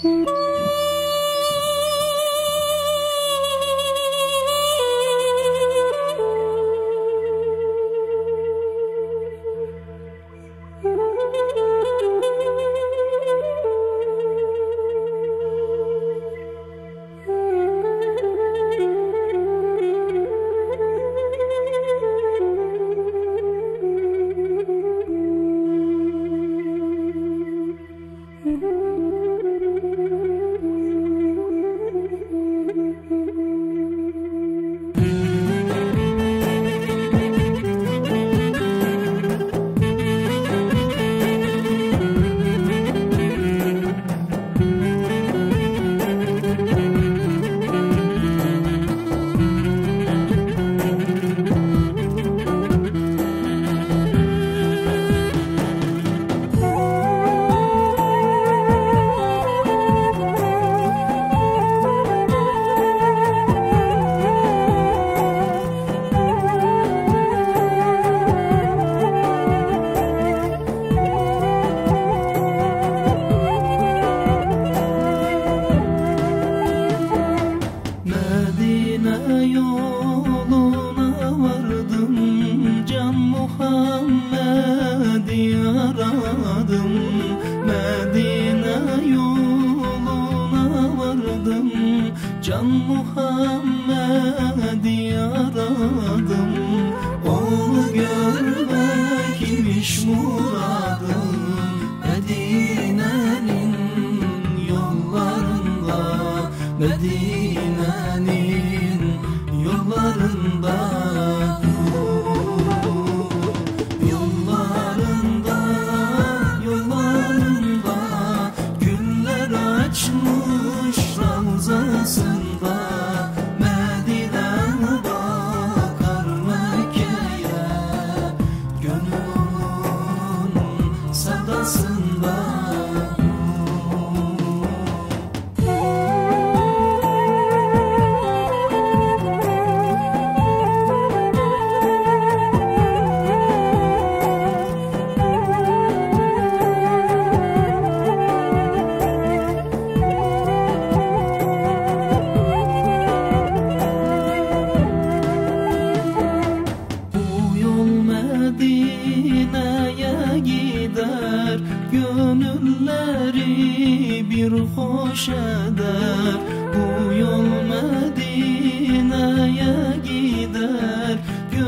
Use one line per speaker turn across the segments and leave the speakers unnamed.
Can Muhammed'i aradım, onu görmek imiş muradım. Medine'nin yollarında, Medine'nin yollarında, yollarında, yollarında güller açmış ravzasında. Medine'den bakar Mekke'ye, gönlümün sevdasında. Medine'ye gider, gönülleri bir hoş eder. Bu yol Medine'ye gider,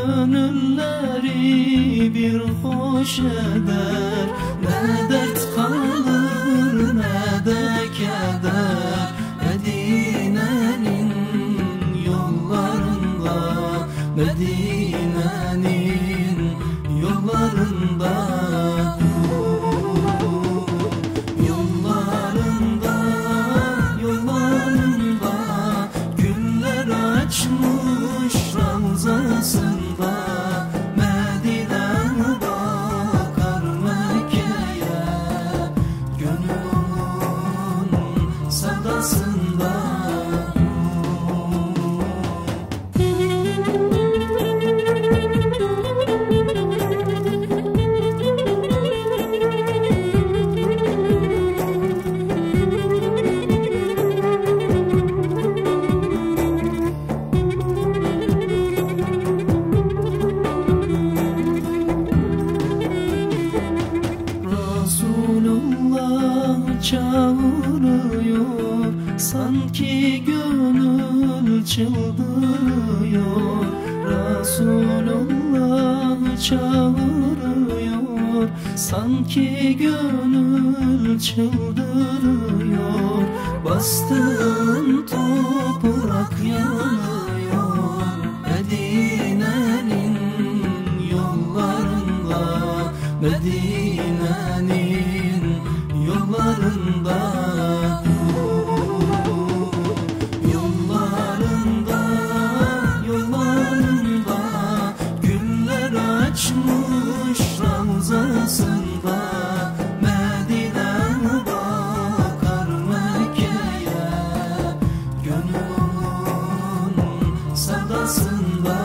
gönülleri bir hoş eder. Ne dert kalır ne de keder, Medine'nin yollarında, Medine'nin yollarında, yollarında, yollarında güller açmış ravzasında. Medine'den bakar Mekke'ye, gönlümün sevdasında. Resulullah çağırıyor, sanki gönül çıldırıyor. Resulullah çağırıyor, sanki gönül çıldırıyor. Bastığın toprak yanıyor, Medine'nin yollarında, Medine'nin yollarında, yollarında, yollarında güller açmış ravzasında. Medine'den bakar Mekke'ye, gönlümün sevdasında.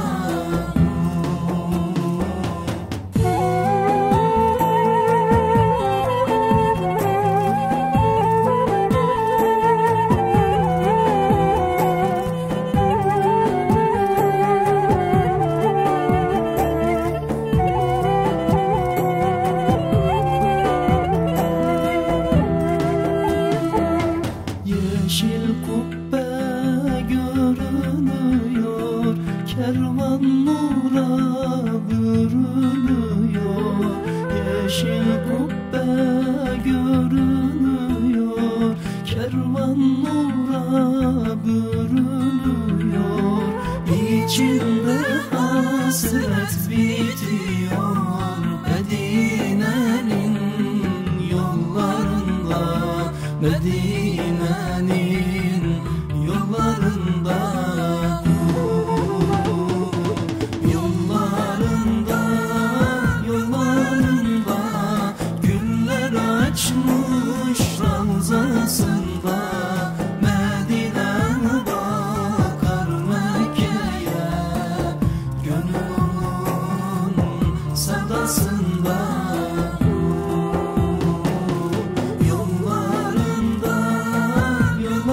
kubbe görünüyor, kervan nura bürünüyor. İçimde hasret bitiyor Medine'nin yollarında, Medine'nin yollarında, yollarında, yollarında güller açmış ravzasında. Medine'ne bakar Mekke'ye, gönlümün sevdasında. Yollarında, yollarında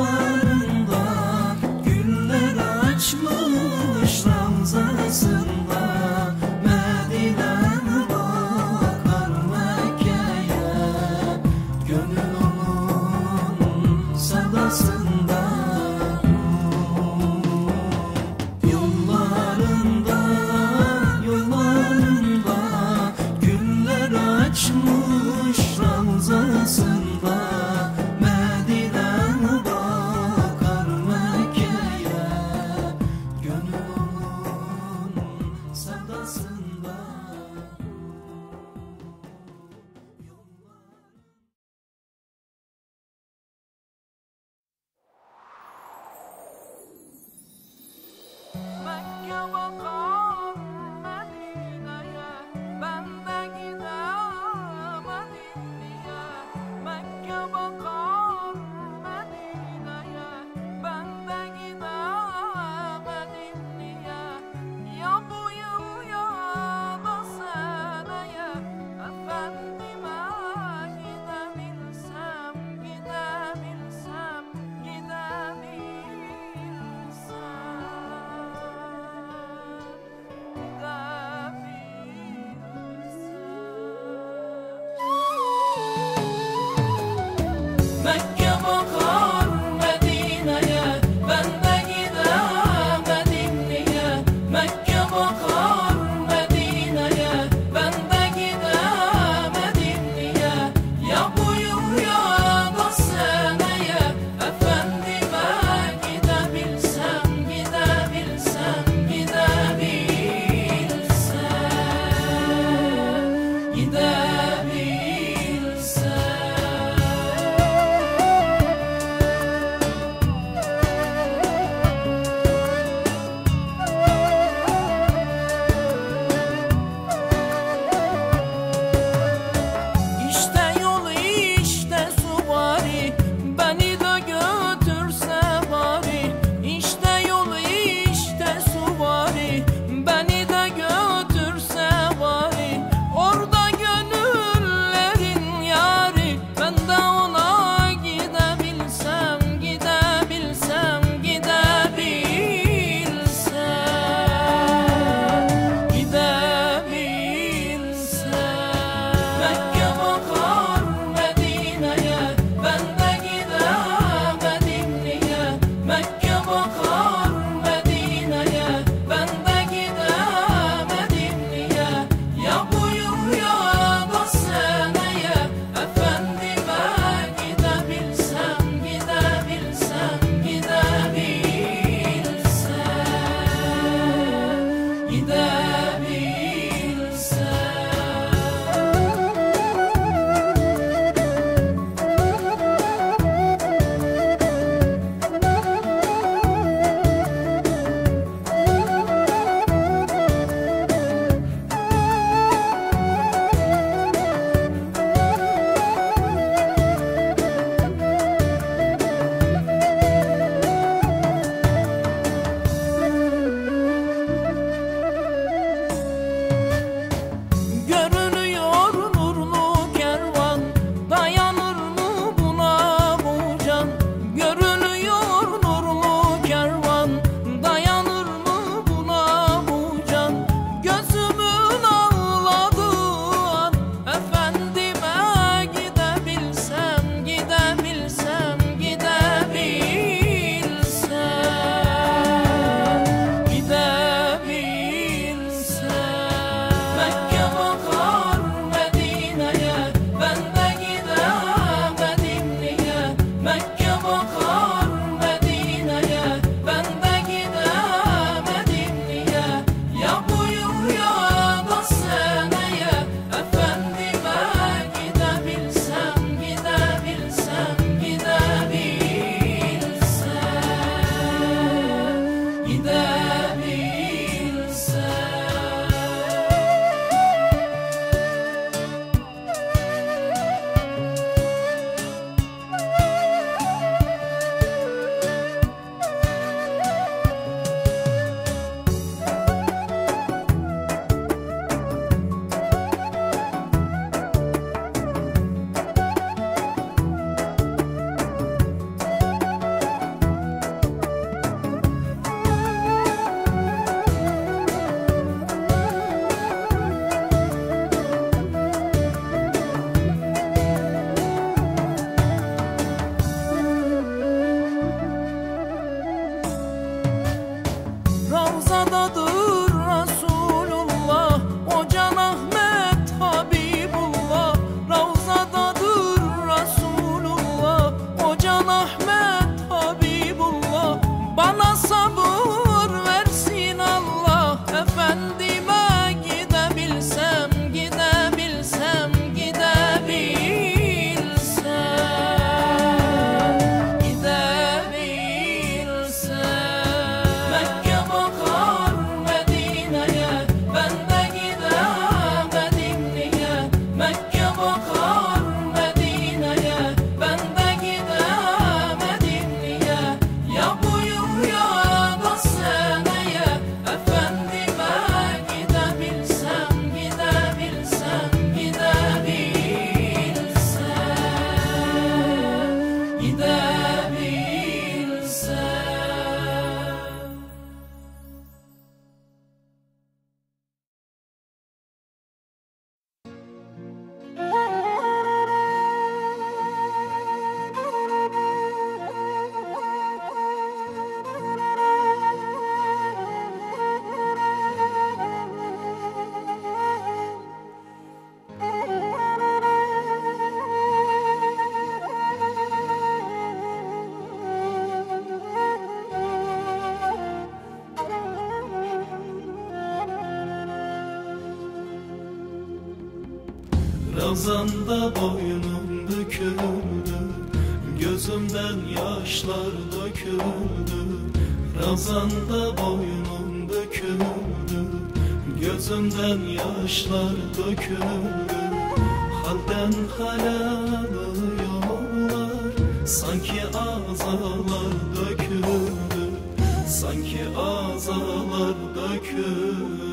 Ravzanda boynum büküldü, gözümden yaşlar döküldü. Ravzanda boynum büküldü, gözümden yaşlar döküldü. Halden hale alıyorlar, sanki azalar döküldü, sanki azalar döküldü.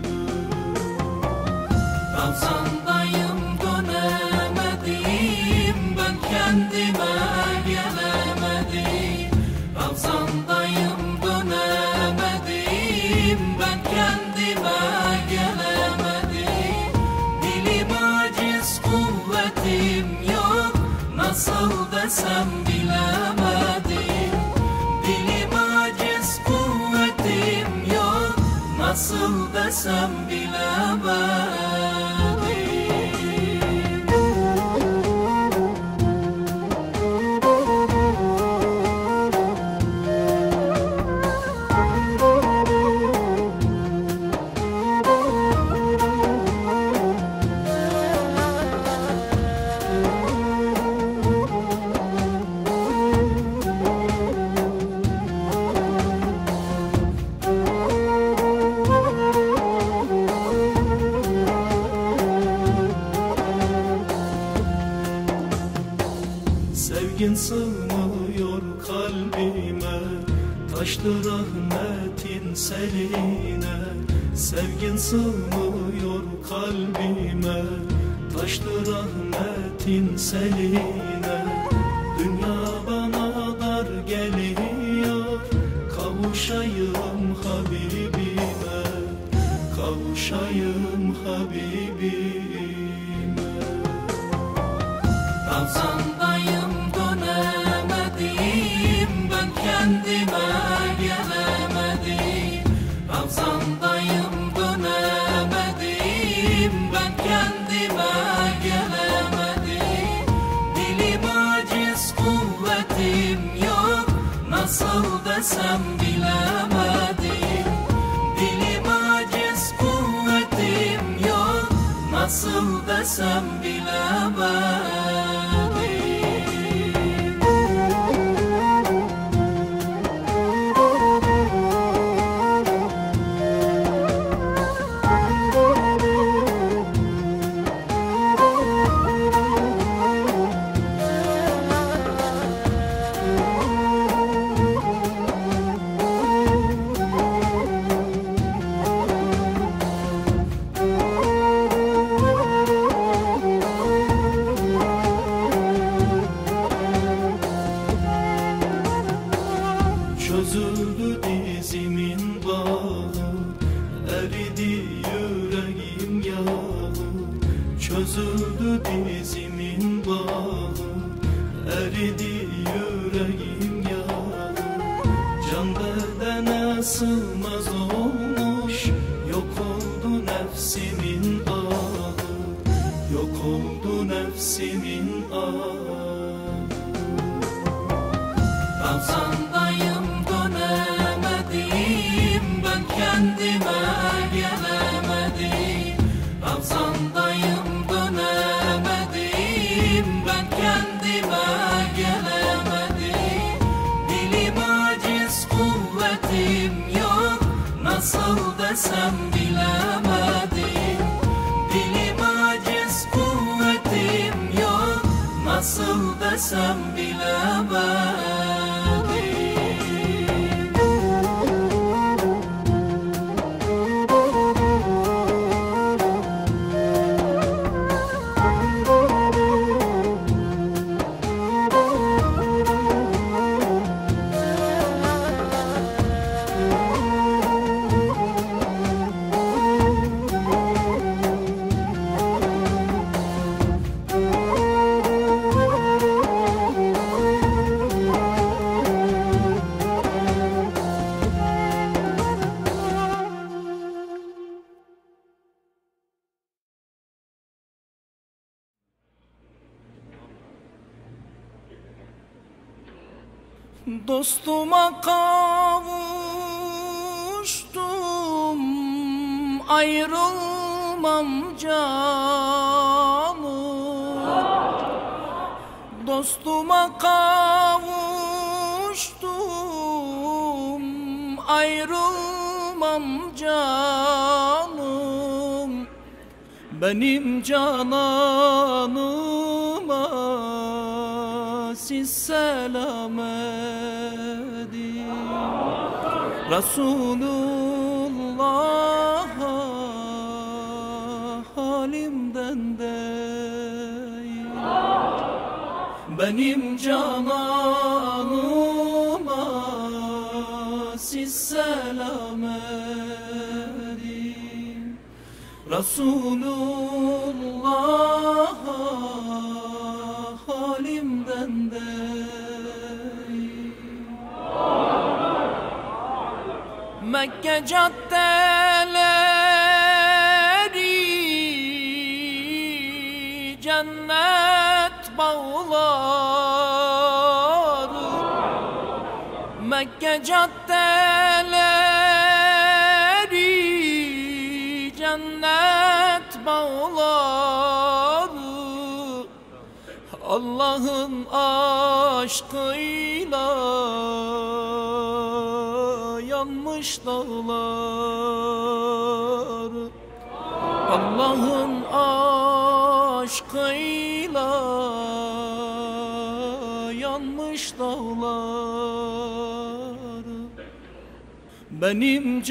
Ravzandayım dönemedim, ben kendime gelemedim. Ravzandayım dönemedim, ben kendime gelemedim. Dilim aciz, kuvvetim yok, nasıl desem bilemedim. Dilim aciz, kuvvetim yok, nasıl desem bilemedim.
Sevgin sığmıyor kalbime, taştı rahmetin seline. Sevgin sığmıyor kalbime, taştı rahmetin seline. Dünya bana dar geliyor, kavuşayım Habibime, kavuşayım Habibime.
Ravzandayım dönemedim, ben kendime gelemedim. Ravzandayım dönemedim, ben kendime gelemedim. Dilim aciz, kuvvetim yok, nasıl desem bilemedim. Dilim aciz, kuvvetim yok, nasıl desem bilemedim.
Çözüldü dizimin bağı, eridi yüreğim yağı. Çözüldü dizimin bağı, eridi yüreğim yağı. Can bedene sığmaz olmuş, yok oldu nefsimin ahı, yok oldu nefsimin ahı.
Ravzandayım dönemedim, ben kendime gelemedim. Ravzandayım dönemedim, ben kendime gelemedim. Dilim aciz, kuvvetim yok, nasıl desem bilemedim. Dilim aciz, kuvvetim yok, nasıl desem bilemedim.
Dostuma kavuştum, ayrılmam canım.
dostuma kavuştum, ayrılmam canım, benim cananıma siz selam edin. Resulullah'a halimden değil, benim cananıma siz selam edin. Resulullah'a halimden değil. Mekke caddeleri, cennet bağları, Mekke caddeleri, cennet bağları, Allah'ın aşkıyla yanmış dağlar, Allah'ın aşkıyla yanmış dağlar, benim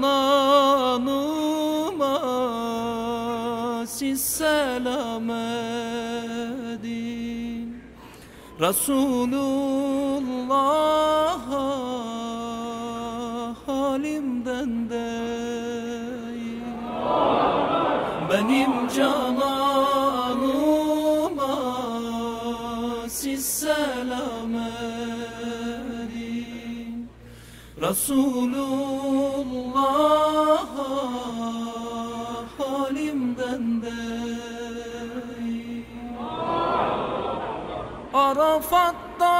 cananıma siz selam edin. Resulullah'a halimden değil, benim cananıma siz selam edin. Resulullah'a halimden değil. Arafat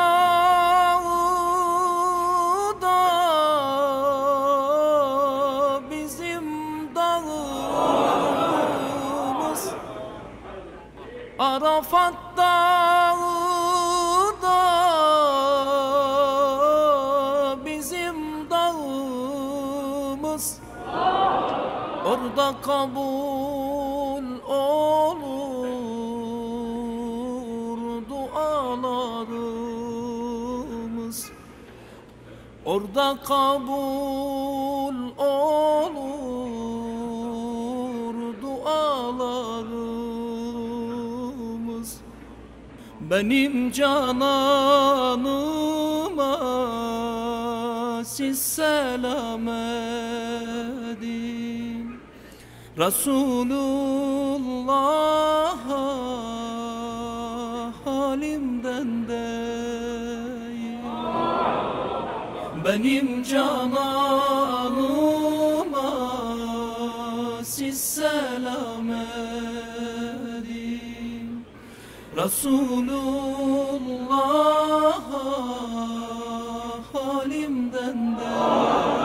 dağı da bizim dağımız, Arafat dağı da bizim dağımız, orada kabul olur dualarımız, orada kabul olur dualarımız, benim cananıma siz selam edin. Resulullah'a halimden değil, benim cananıma siz selam edin. Resulullah'a halimden değil.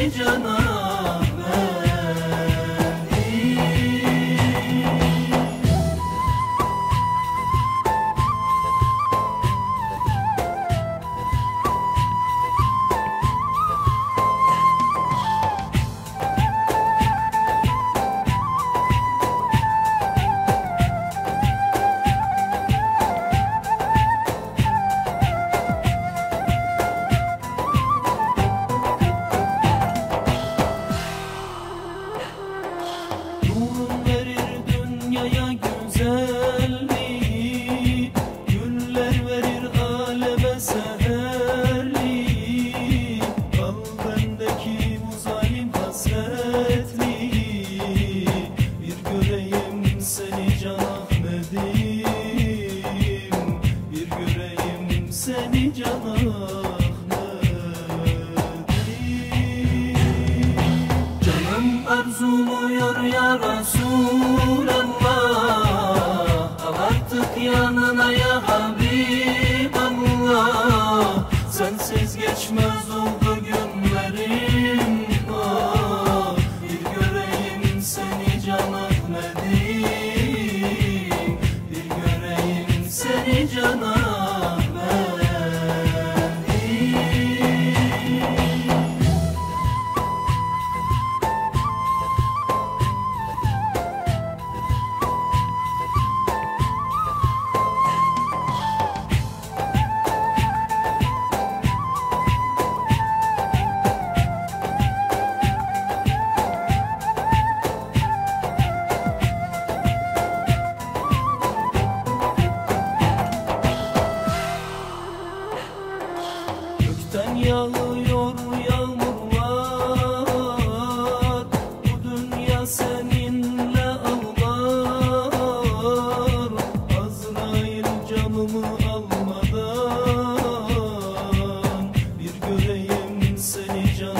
seni cana arzuluyor ya Resulallah. Al artık yanına ya Habiballah. Sensiz geçmez oldu günlerim. Ah, bir göreyim seni can Ahmet'im, bir göreyim seni can Ahmet'im. Gökten yağıyor yağmurlar, bu dünya seninle ağlar. Azrail canımı almadan bir göreyim seni can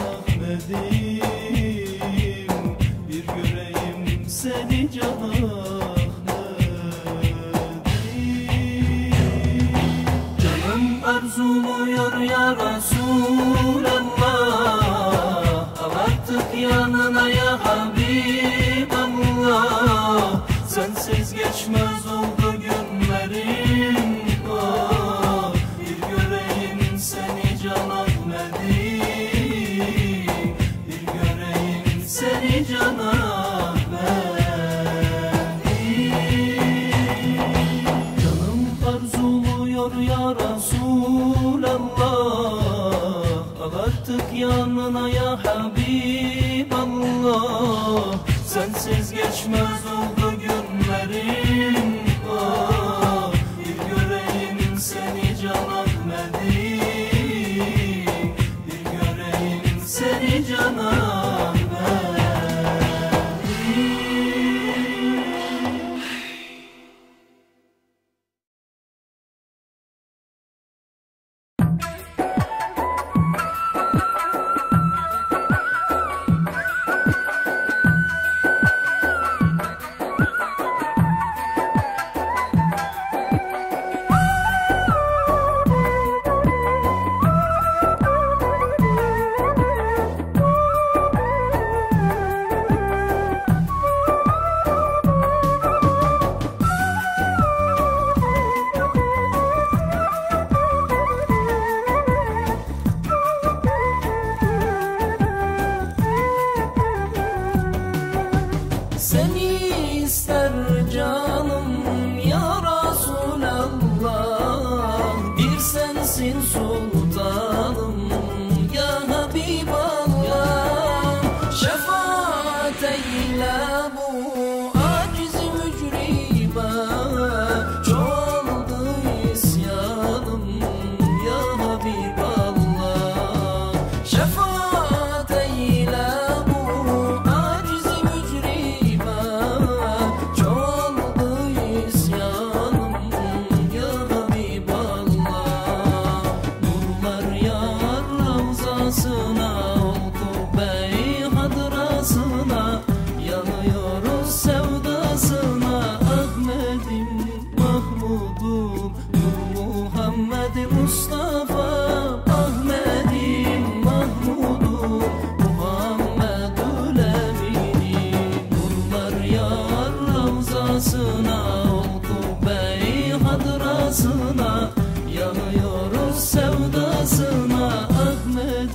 Ahmet'im, bir göreyim seni can arzuluyor ya Resulallah. Al artık yanına ya Habiballah. Sensiz geçmez oldu günlerim. Ah, bir göreyim seni can Ahmet'im, bir göreyim seni can ya Resulallah. Al artık yanına ya Habiballah. Sensiz geçmez oldu günlerim. Ah, bir göreyim seni can Ahmet'im, bir göreyim seni can Ahmet'im. Seni ister canım ya Resulallah. Bir sensin sultanım ya Habiballah. Şefaat eyle bu aciz mücrime. Çoğaldı isyanım ya Habiballah. Şefaat eyle bu aciz mücrime. Çoğaldı isyanım ya Habiballah. Nurlar yağar ravzasına, Bey hadrasına. Yanıyoruz sevdasına. Ahmet'im, Mahmud'um, Nur Muhammed Mustafa. Ahmet'im, Mahmud'um,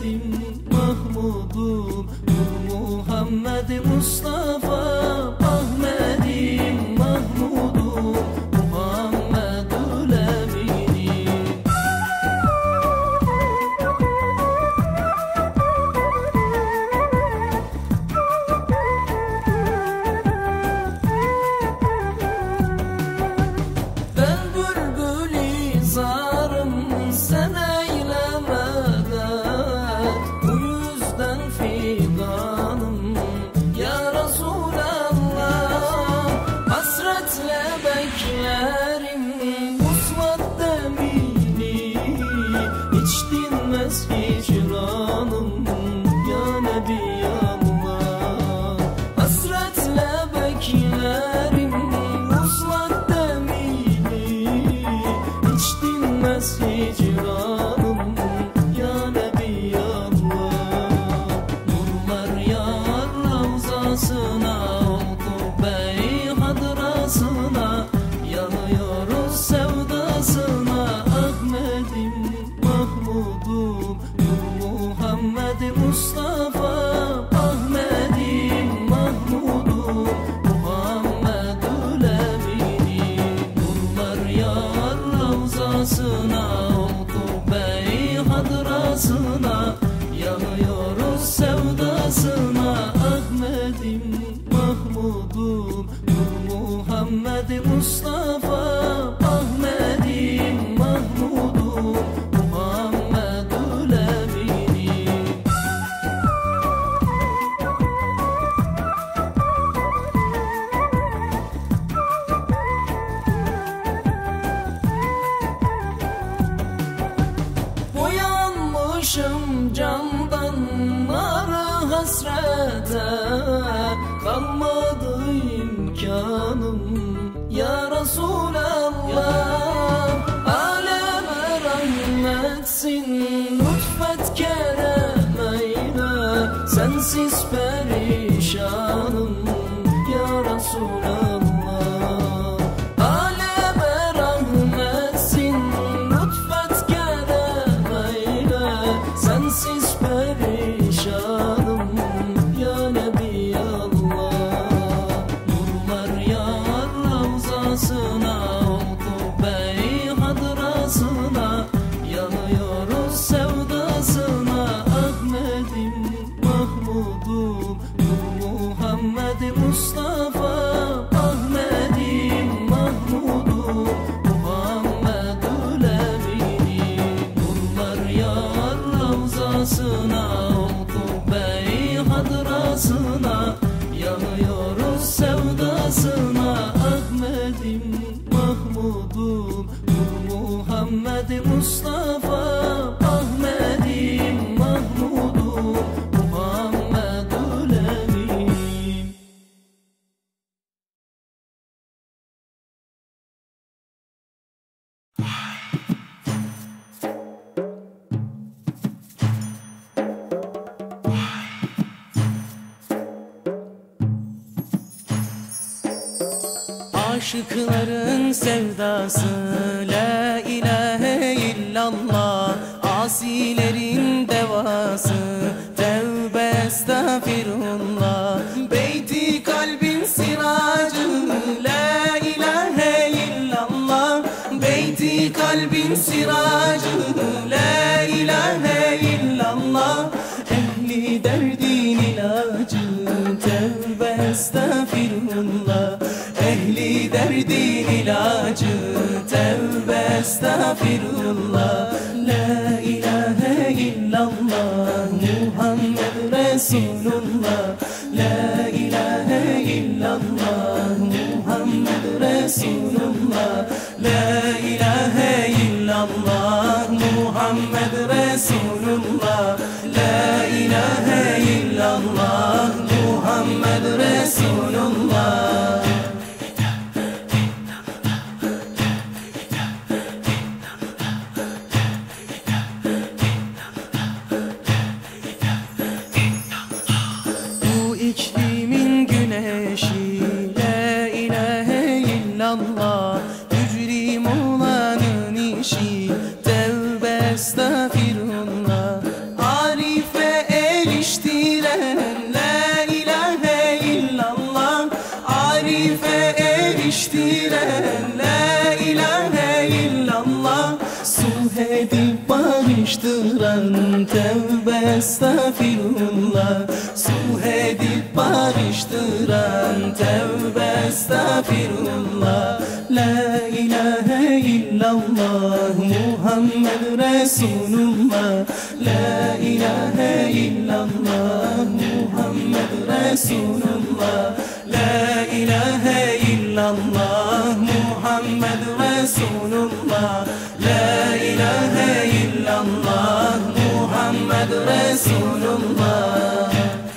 Ahmedim Mahmudum Muhammed Mustafa. Ahmedim Mahmudum Muhammedül Eminim. Ben bülbül izarım, sen eyleme dert. Bu yüzden figanım ya Resulallah. Hasretle beklerim vuslat demini, hiç dinmez hicranım ya Nebi Allah. Hasretle beklerim vuslat demini, hiç dinmez hicranım ya Nebi Allah. Nurlar yağar ravzasına, Ukbe-i hadrasına, yanıyoruz sevdasına. Ahmedim Mahmudum Muhammed Mustafa. Ahmedim Mahmudum Muhammedül Eminim. Nurlar yağar ravzasına, Ukbe-i hadrasına, yanıyoruz sevdasına. Ahmedim Mahmudum Muhammed Mustafa. Ahmedim Mahmudum Muhammedül Eminim. Boyanmışım candan narı hasrete, kalmadı imkanım ya Resulallah. Aleme rahmetsin, lütfet kerem eyle, sensiz perişanım ya Resulallah. Aleme rahmetsin, lütfet kerem eyle, sensiz perişanım ya Nebi Allah. Nurlar yağar ravzasına, Ukbe-i hadrasına, yanıyoruz sevdasına. Ahmedim Mahmudum Muhammed Mustafa. Ahmedim Mahmudum Muhammedül Eminim. Nurlar yağar ravzasına, Ukbe-i hadrasına, yanıyoruz sevdasına. Ahmedim Mahmudum Muhammed Mustafa. Ahmedim Mahmudum Muhammedül Eminim.
Aşıkların sevdası la ilahe illallah, asilerin devası tevbe estağfirullah. Beyti kalbin siracı la ilahe illallah, beyti kalbin siracı la ilahe illallah. Ehli derdin ilacı tevbe estağfirullah, ehli derdin ilacı tevbe estağfirullah. La ilahe illallah Muhammed Resulullah, la ilahe illallah Muhammed Resulullah, la ilahe illallah Muhammed Resulullah, la ilahe illallah Muhammed Resulullah. Bu iklimin güneşi la ilahe illallah, mücrim olanın işi tevbe estağfirullah. Arif barıştıran, tevbe estağfirullah. Sulh edip barıştıran, tevbe estağfirullah. La ilahe illallah Muhammed Resulullah. La ilahe illallah Muhammed Resulullah. La ilahe illallah Muhammed Resulullah. La ilahe illallah Muhammed Resulullah.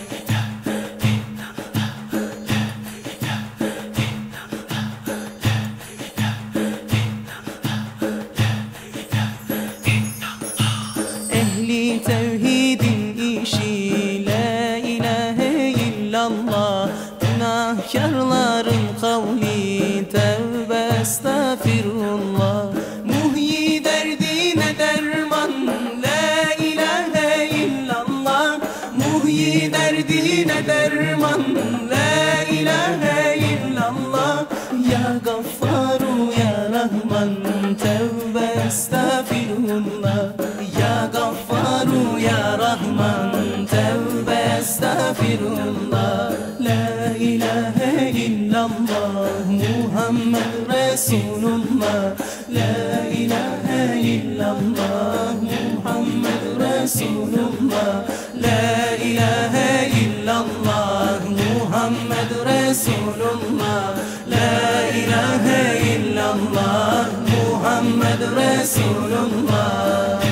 Ehli tevhidin işi la ilahe illallah. Günahkarların kavli tevbe estağfirullah. Muhyi derdine derman la ilahe illallah. Muhyi derdine derman la ilahe illallah. Ya Gaffaru ya Rahman tevbe estağfirullah. Ya Gaffaru ya Rahman tevbe estağfirullah. La ilahe illallah Muhammed Resulullah. La ilahe illallah Muhammed Resulullah. La ilahe illallah Muhammed Resulullah. La ilahe illallah Muhammed Resulullah.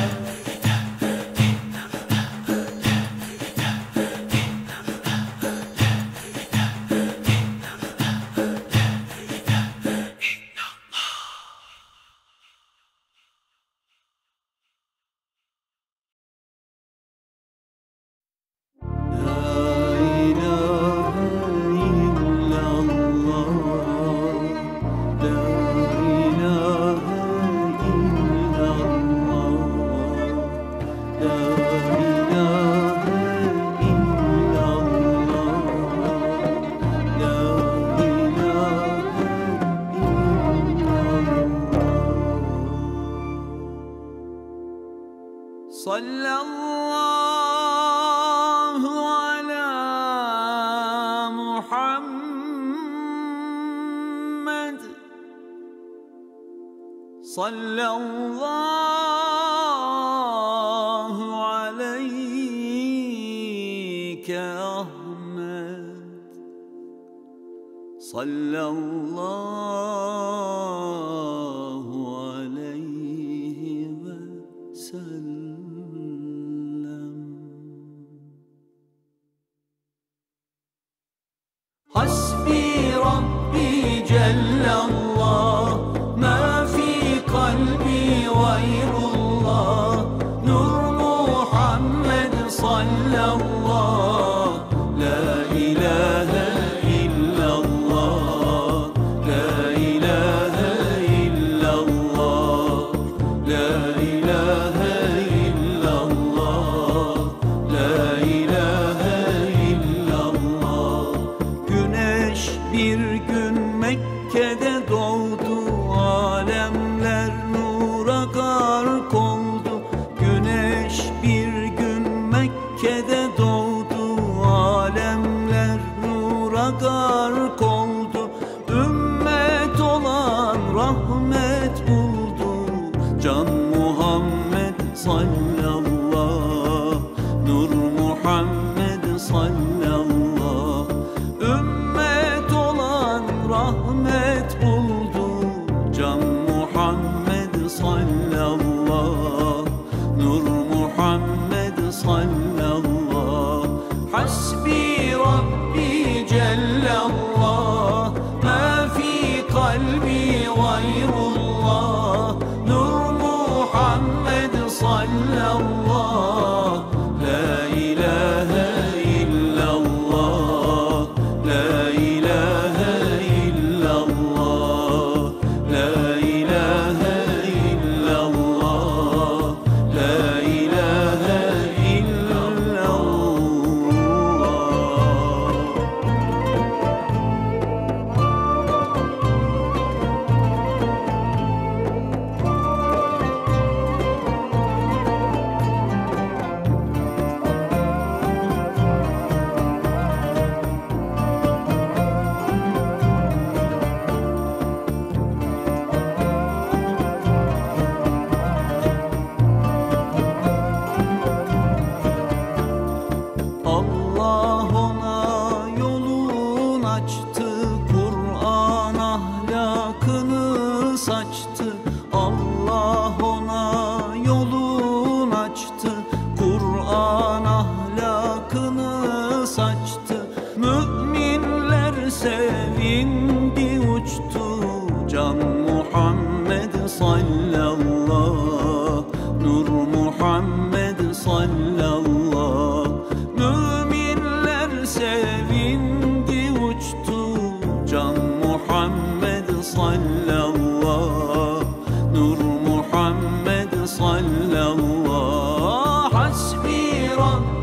Sallallahu ala Muhammed. Sallallahu aleyke Ahmed. Sallallahu aleyhi ve sellem. Hasbi Rabbi Cellallah, ma fi kalbi gayrullah. Nur Muhammed sallallah. La ilahe illallah. La ilahe illallah. La ilahe illallah. La ilahe illallah. Güneş bir gün Mekke'de doğdu, alemler nura gark oldu. Güneş bir gün Mekke'de doğdu,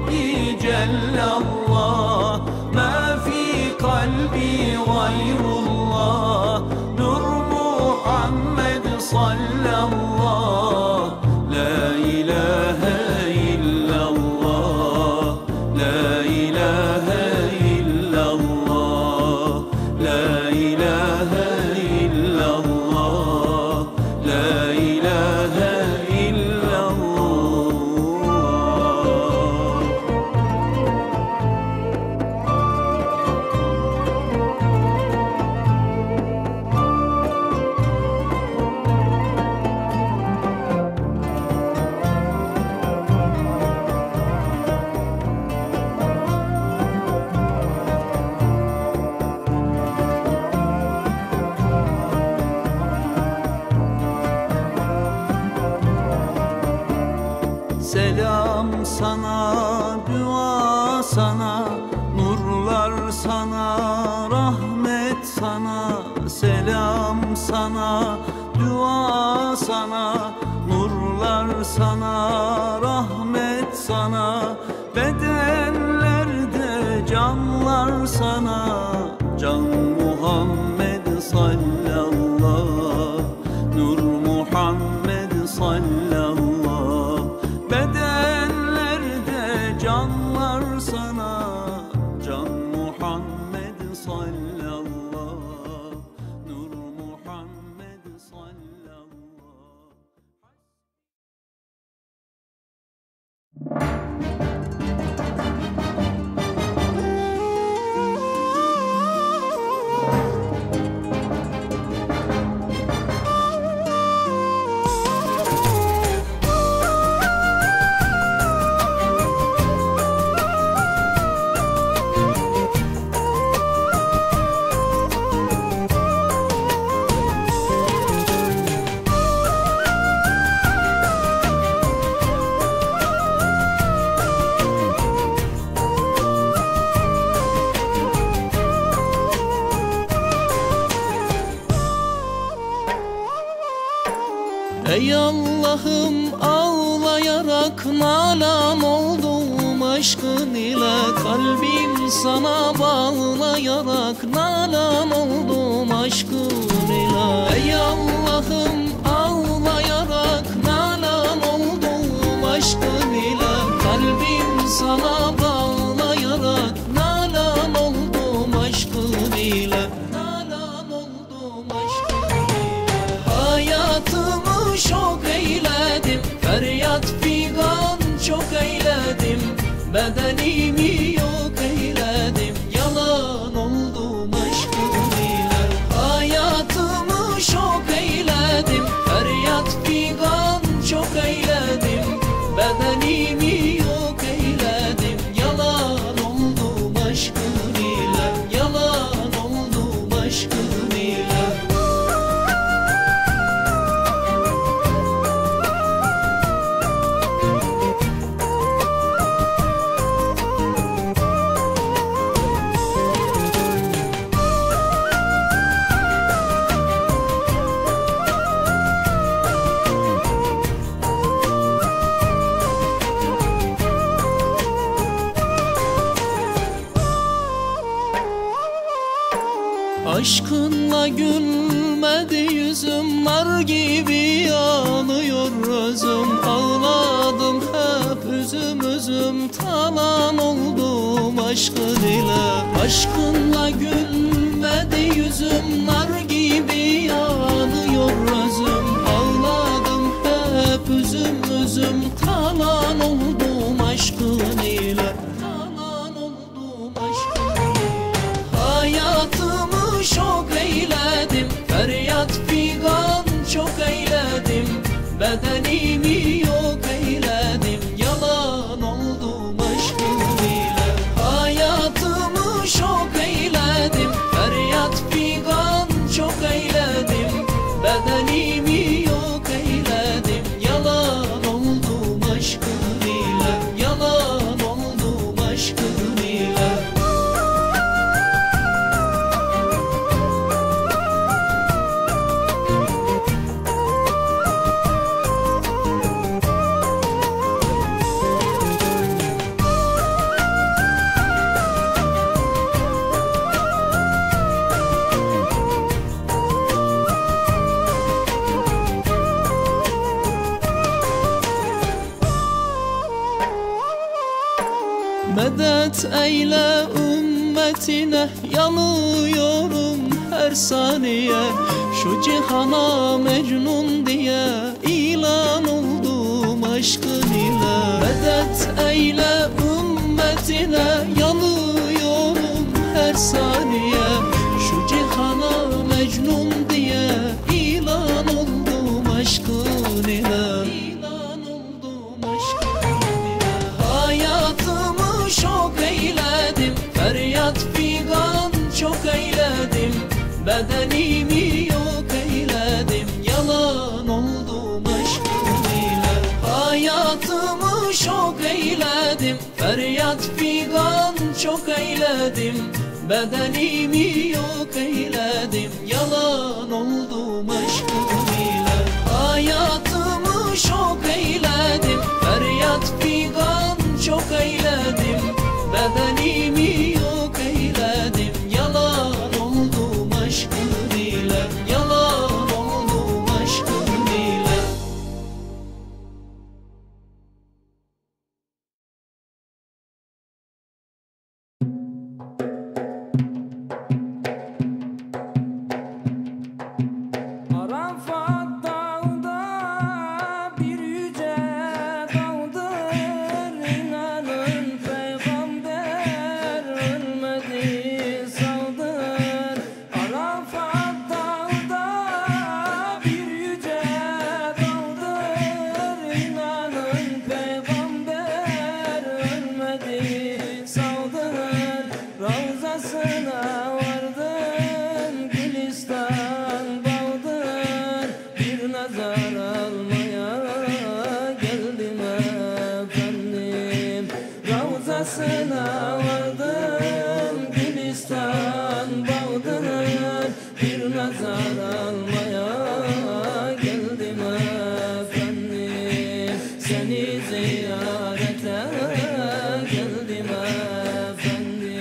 ربي جل الله ما في قلبي غير الله نور محمد صلى الله لا إله إلا الله لا إله إلا الله لا إله إلا الله لا إله إلا الله. Selam sana, dua sana, nurlar sana, rahmet sana. Selam sana, dua sana, nurlar sana, rahmet sana. Bedenlerde canlar sana, can Muhammed sallallahu, nur Muhammed sallallahu. Bedenlerde canlar sana, can Muhammed sallallahu, nur Muhammed sallallahu. Ey Allah'ım ağlayarak nalan oldum aşkın ile. Kalbim sana bağlayarak nalan oldum aşkın ile. Ey Allah'ım ağlayarak nalan oldum aşkın ile. Kalbim sana bağlayarak nalan oldum aşkın ile. Nalan oldum aşkın ile. Hayatımı çok eyledim, feryat figan çok eyledim. Bedenimi yok eyledim, yalan oldum aşkın ile. Hayatımı çok eyledim, feryat figan çok eyledim. Bedenimi yok eyledim, yalan oldum aşkın ile. Yalan oldum aşkın ile. Aşkınla gülmedi yüzüm, nar gibi yanıyor özüm. Ağladım hep üzüm üzüm, talan oldum aşkın ile. Aşkınla gülmedi yüzüm, nar gibi yanıyor özüm. Ağladım hep üzüm üzüm, talan oldum aşkın ile. Talan oldum aşkın ile. Hayatımı çok eyledim, feryat figan çok eyledim. Bedenimi yok eyledim, yalan oldum aşkın ile. Hayatımı çok eyledim, feryat figan çok eyledim. Bedenimi yok eyledim, yalan oldum aşkın ile. Yalan Medet eyle ümmetine, yanıyorum her saniye. Şu cihana Mecnun diye ilan oldum aşkın ile. Medet eyle ümmetine, yanıyorum her saniye. Şu cihana Mecnun diye ilan oldum aşkın ile. İlan oldum aşkın ile. Hayatımı şok eyledim, feryat figan çok eyledim. Bedenimi yok eyledim, yalan oldum aşkın ile. Hayatımı şok eyledim, feryat figan çok eyledim. Bedenimi yok eyledim, yalan oldum aşkın ile. Hayatımı şok eyledim, feryat figan çok eyledim. Bedenimi yok eyledim, yalan oldum aşkın ile. Yalan oldum aşkın ile.
Arafat dağda bir yüce dağdır, inanın peygamber ölmedi sağdır. Arafat dağda bir yüce dağdır, inanın peygamber ölmedi sağdır. Ravzasına vardım, Gülistan bağdır, bir nazar almaya geldim efendim. Ravzasına vardım, Gülistan bağdır, bir nazar almaya geldim efendim. Seni ziyarete geldim efendim.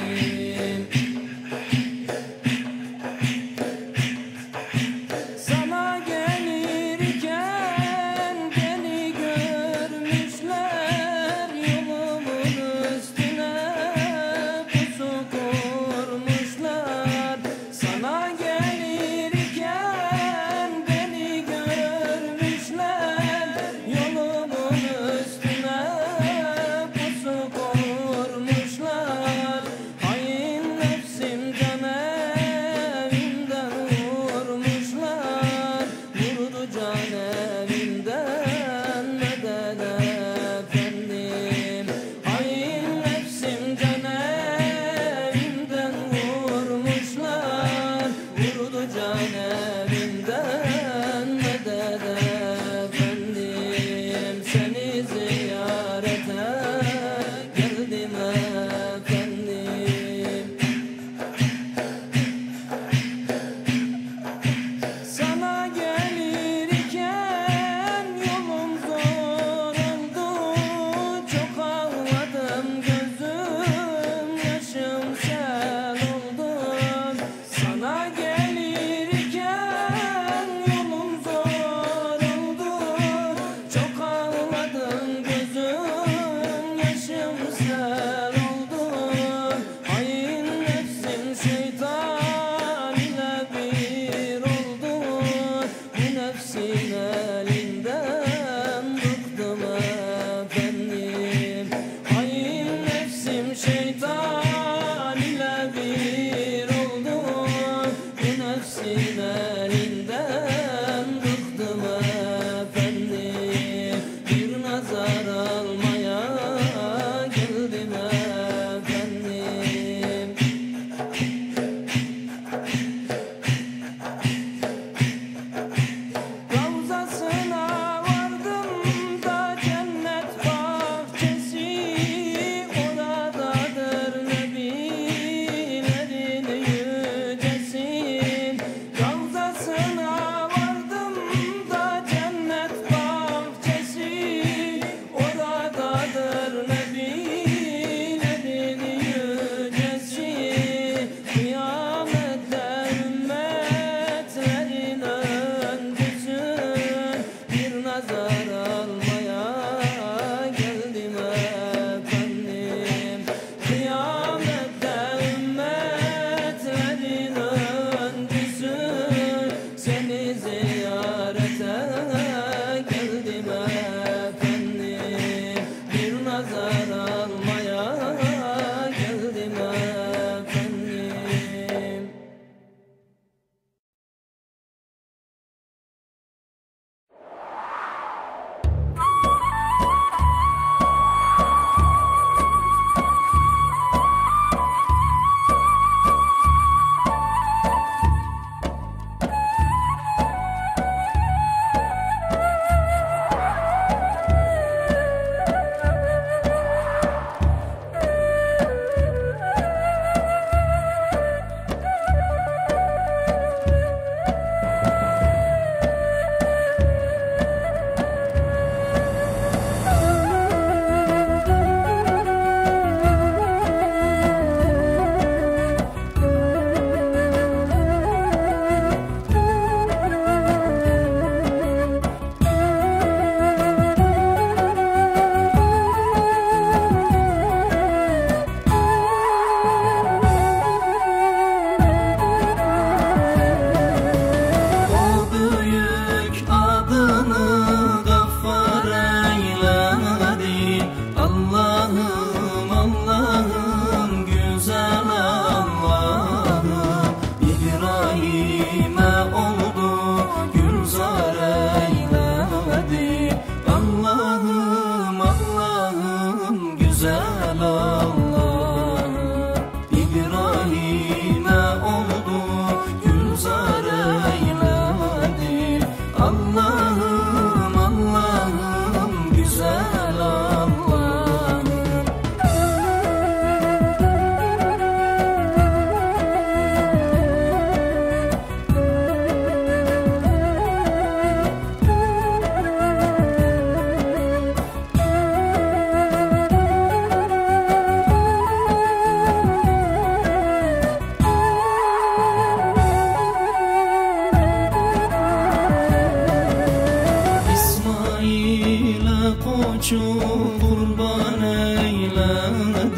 Sana gelirken beni görmüşler, yolumun üstüne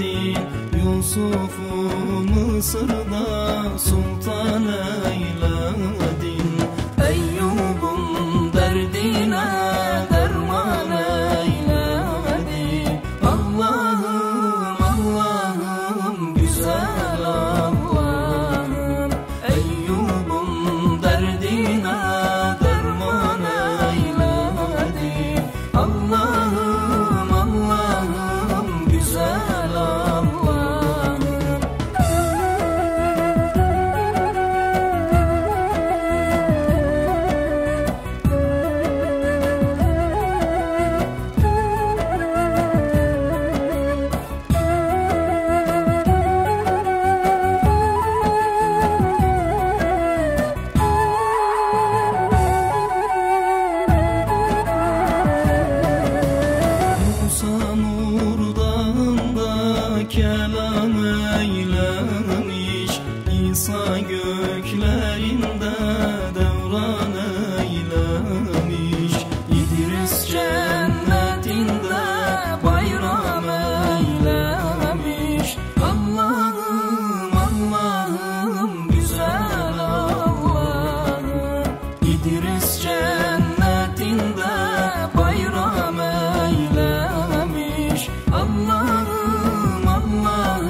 eyledin. Yusuf'u Mısır'da sultan eyledin. Eyyub'un derdine derman eyledin. Allah'ım Allah'ım güzel Allah'ım. Eyyub'un derdine derman eyledin. Allah'ım Allah'ım güzel Allah'ım. Kelam eylemiş, İsa göklerinde devran eylemiş. İdris cennetinde bayram eylemiş. Allah'ım Allah'ım güzel Allah'ım. İdris cennetinde bayram eylemiş. Allah'ım Allah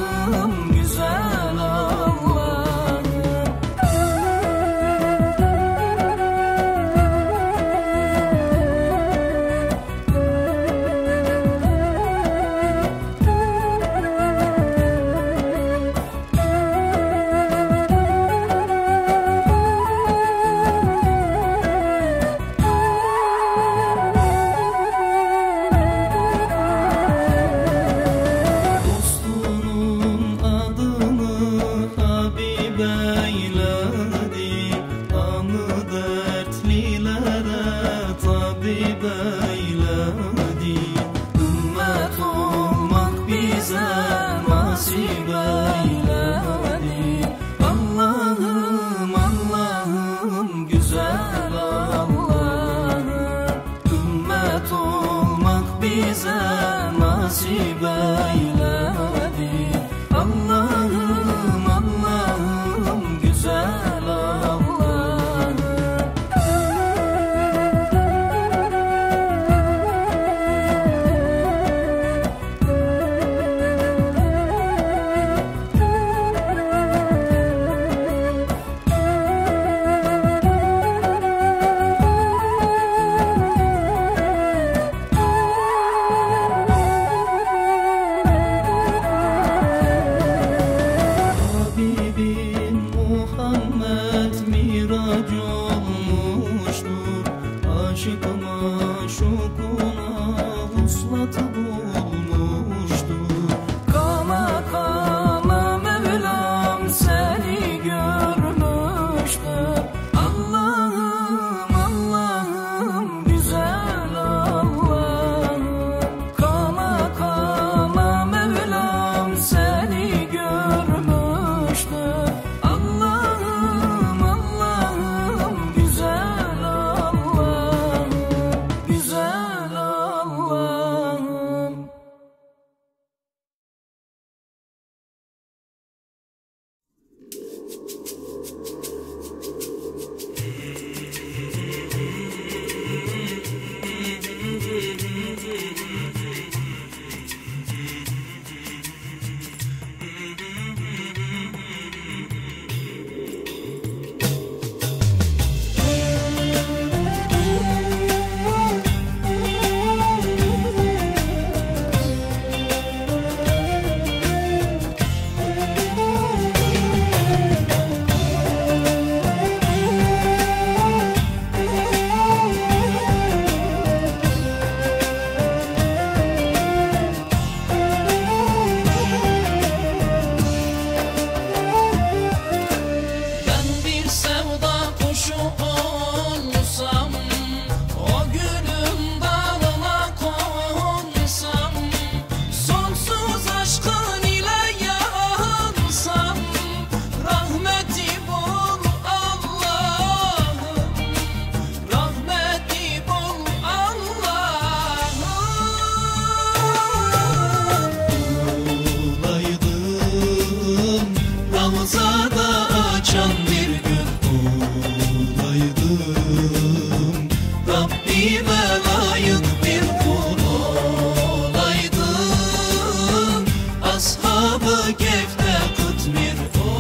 ashabı gefte kıtmir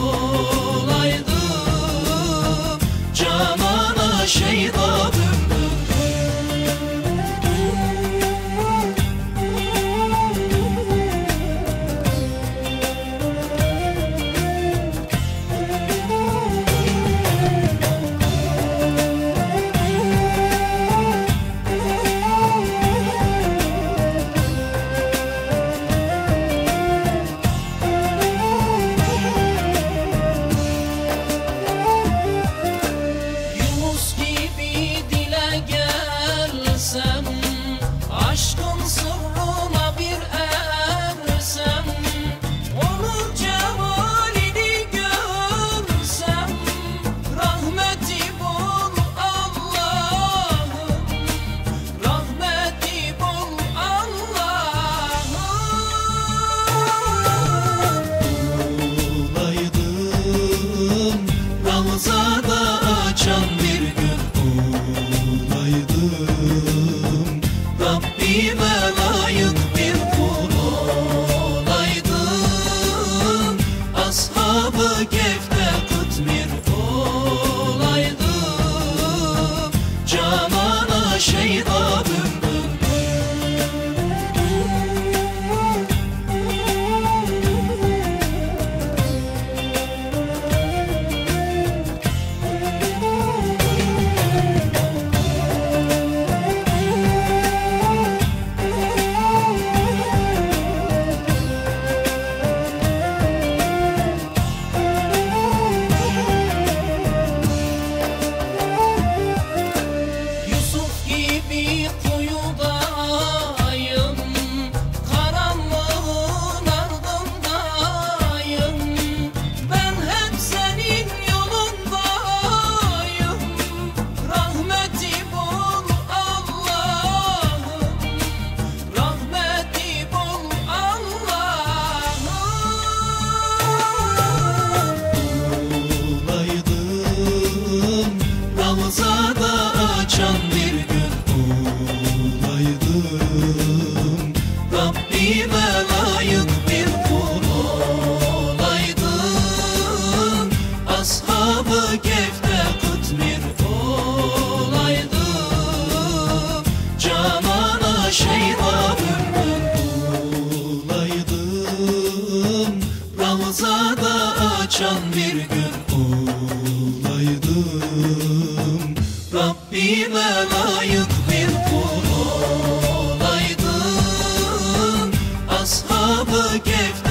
olaydım, canana şeyda bülbül. Aşkın sırrına bir ersem, onun cemalini görsem, rahmeti bul Allah'ım, rahmeti bul Allah'ım. Olaydım Ravzada açan bir gün, olaydım Rabbime layık bir kul olaydım, ashabı gefte kıtmir olaydım, canana şeyda bülbül. Bir kuyudayım, karanlığın ardındayım, ben hep senin yolundayım, rahmeti bul Allah'ım, rahmeti bul Allah'ım. Olaydım Ravzada açan bir gün, olaydım Rabbime layık bir kul olaydım, ashabı gefte kıtmir olaydım, canana şeyda bülbül. Olaydım Ravzada açan bir gün, olaydım Rabbime layık bir kul olaydım, ashabı gefte